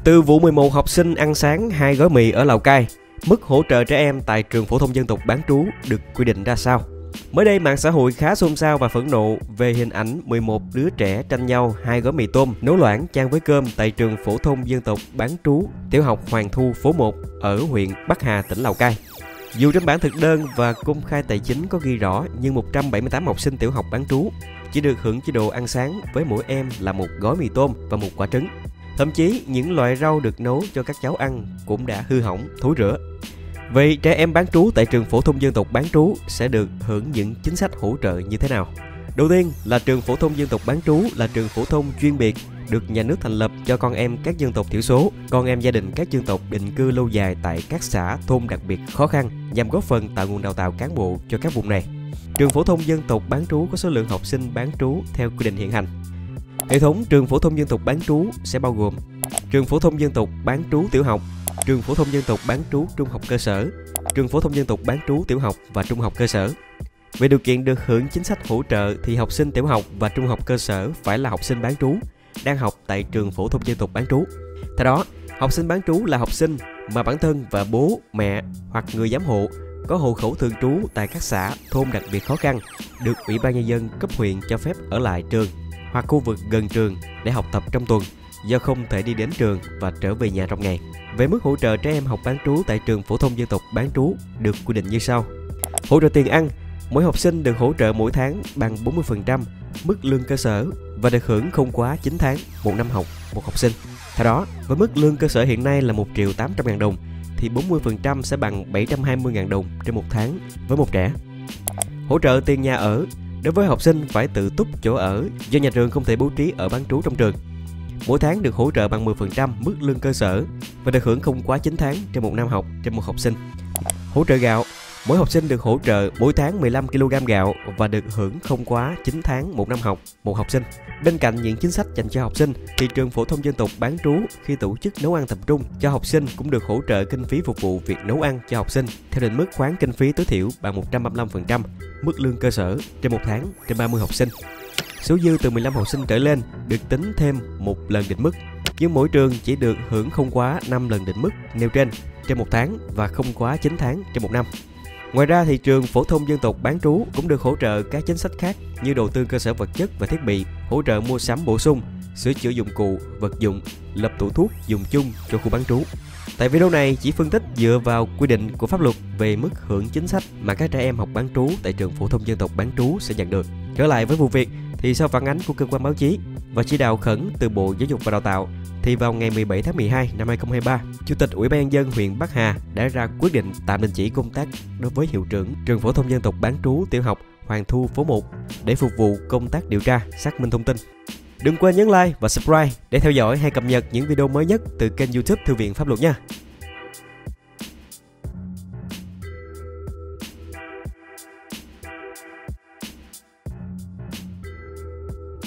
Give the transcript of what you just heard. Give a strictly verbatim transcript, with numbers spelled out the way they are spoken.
Từ vụ mười một học sinh ăn sáng hai gói mì ở Lào Cai, mức hỗ trợ trẻ em tại trường phổ thông dân tộc bán trú được quy định ra sao? Mới đây, mạng xã hội khá xôn xao và phẫn nộ về hình ảnh mười một đứa trẻ tranh nhau hai gói mì tôm nấu loãng chan với cơm tại trường phổ thông dân tộc bán trú tiểu học Hoàng Thu phố một ở huyện Bắc Hà, tỉnh Lào Cai. Dù trên bản thực đơn và công khai tài chính có ghi rõ, nhưng một trăm bảy mươi tám học sinh tiểu học bán trú chỉ được hưởng chế độ ăn sáng với mỗi em là một gói mì tôm và một quả trứng. Thậm chí, những loại rau được nấu cho các cháu ăn cũng đã hư hỏng, thối rữa. Vậy trẻ em bán trú tại trường phổ thông dân tộc bán trú sẽ được hưởng những chính sách hỗ trợ như thế nào? Đầu tiên là trường phổ thông dân tộc bán trú là trường phổ thông chuyên biệt được nhà nước thành lập cho con em các dân tộc thiểu số, con em gia đình các dân tộc định cư lâu dài tại các xã, thôn đặc biệt khó khăn nhằm góp phần tạo nguồn đào tạo cán bộ cho các vùng này. Trường phổ thông dân tộc bán trú có số lượng học sinh bán trú theo quy định hiện hành. Hệ thống trường phổ thông dân tộc bán trú sẽ bao gồm trường phổ thông dân tộc bán trú tiểu học, trường phổ thông dân tộc bán trú trung học cơ sở, trường phổ thông dân tộc bán trú tiểu học và trung học cơ sở. Về điều kiện được hưởng chính sách hỗ trợ thì học sinh tiểu học và trung học cơ sở phải là học sinh bán trú, đang học tại trường phổ thông dân tộc bán trú. Theo đó, học sinh bán trú là học sinh mà bản thân và bố, mẹ hoặc người giám hộ có hộ khẩu thường trú tại các xã, thôn đặc biệt khó khăn, được Ủy ban Nhân dân cấp huyện cho phép ở lại trường hoặc khu vực gần trường để học tập trong tuần do không thể đi đến trường và trở về nhà trong ngày. Về mức hỗ trợ trẻ em học bán trú tại trường phổ thông dân tộc bán trú được quy định như sau. Hỗ trợ tiền ăn, mỗi học sinh được hỗ trợ mỗi tháng bằng bốn mươi phần trăm mức lương cơ sở và được hưởng không quá chín tháng một năm học một học sinh. Theo đó, với mức lương cơ sở hiện nay là một triệu tám trăm ngàn đồng thì bốn mươi phần trăm sẽ bằng bảy trăm hai mươi ngàn đồng trên một tháng với một trẻ. Hỗ trợ tiền nhà ở, đối với học sinh phải tự túc chỗ ở do nhà trường không thể bố trí ở bán trú trong trường. Mỗi tháng được hỗ trợ bằng mười phần trăm mức lương cơ sở và được hưởng không quá chín tháng trên một năm học trên một học sinh. Hỗ trợ gạo, mỗi học sinh được hỗ trợ mỗi tháng mười lăm ki lô gam gạo và được hưởng không quá chín tháng một năm học một học sinh. Bên cạnh những chính sách dành cho học sinh thì trường phổ thông dân tộc bán trú khi tổ chức nấu ăn tập trung cho học sinh cũng được hỗ trợ kinh phí phục vụ việc nấu ăn cho học sinh theo định mức khoán kinh phí tối thiểu bằng một trăm ba mươi lăm phần trăm mức lương cơ sở trên một tháng trên ba mươi học sinh. Số dư từ mười lăm học sinh trở lên được tính thêm một lần định mức, nhưng mỗi trường chỉ được hưởng không quá năm lần định mức nêu trên trên một tháng và không quá chín tháng trên một năm. Ngoài ra thì trường phổ thông dân tộc bán trú cũng được hỗ trợ các chính sách khác như đầu tư cơ sở vật chất và thiết bị, hỗ trợ mua sắm bổ sung, sửa chữa dụng cụ, vật dụng, lập tủ thuốc dùng chung cho khu bán trú. Tại video này chỉ phân tích dựa vào quy định của pháp luật về mức hưởng chính sách mà các trẻ em học bán trú tại trường phổ thông dân tộc bán trú sẽ nhận được. Trở lại với vụ việc thì sau phản ánh của cơ quan báo chí và chỉ đạo khẩn từ Bộ Giáo dục và Đào tạo thì vào ngày mười bảy tháng mười hai năm hai nghìn không trăm hai mươi ba, Chủ tịch Ủy ban Nhân dân huyện Bắc Hà đã ra quyết định tạm đình chỉ công tác đối với hiệu trưởng trường phổ thông dân tộc bán trú tiểu học Hoàng Thu phố một để phục vụ công tác điều tra, xác minh thông tin. Đừng quên nhấn like và subscribe để theo dõi hay cập nhật những video mới nhất từ kênh YouTube Thư viện Pháp luật nha.